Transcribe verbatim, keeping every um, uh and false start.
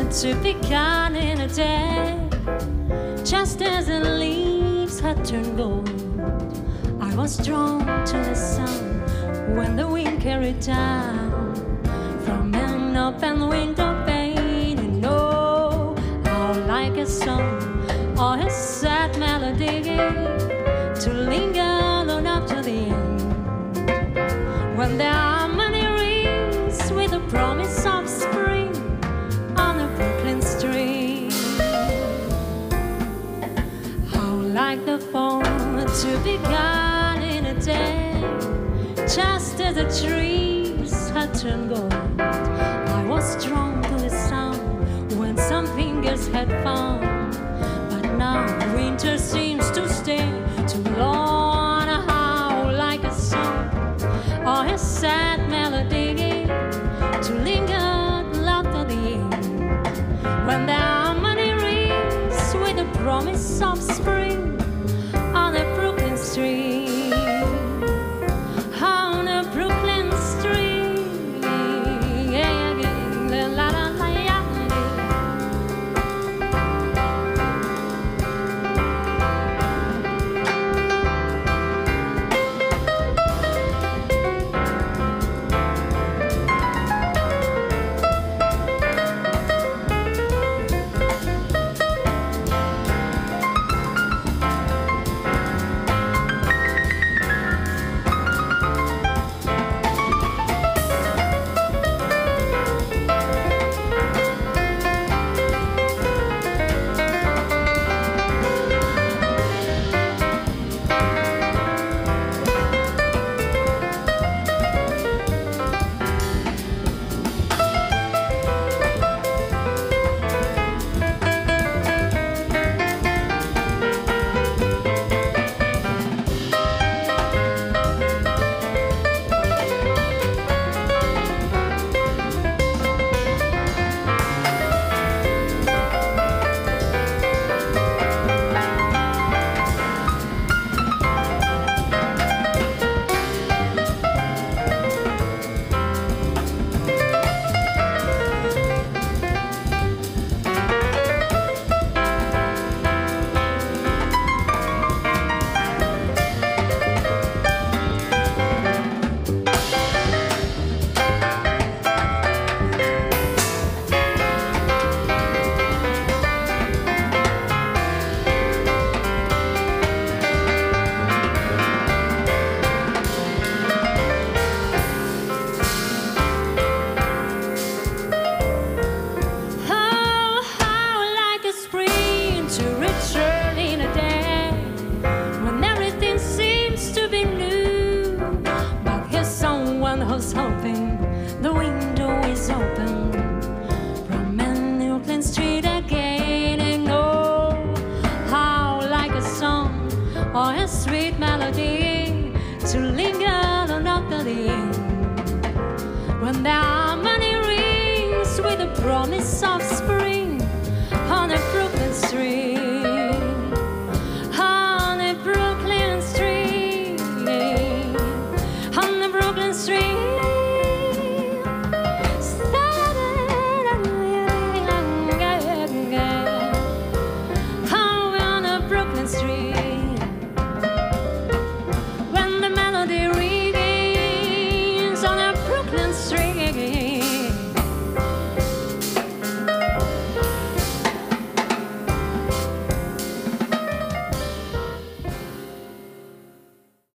to begun in a day. Just as the leaves had turned gold, I was drawn to the sun when the wind carried down from an open window pane. And oh, how like a song or a sad melody to linger on up to the end, when the harmony rings with the promise of spring on a Brooklyn street. How like the fall to begun in a day, just as the trees had turned gold. I was drawn to the sound when some fingers had found, but now winter seems to stay too long. How like a song or a sad melody to linger loud to the end, when the harmony rings with the promise of spring on a Brooklyn street. On a Brooklyn street, yeah, yeah, la, la, la, la, yeah. Or a sweet melody to linger on up to the end, when the harmony rings with the promise of spring on a Brooklyn street.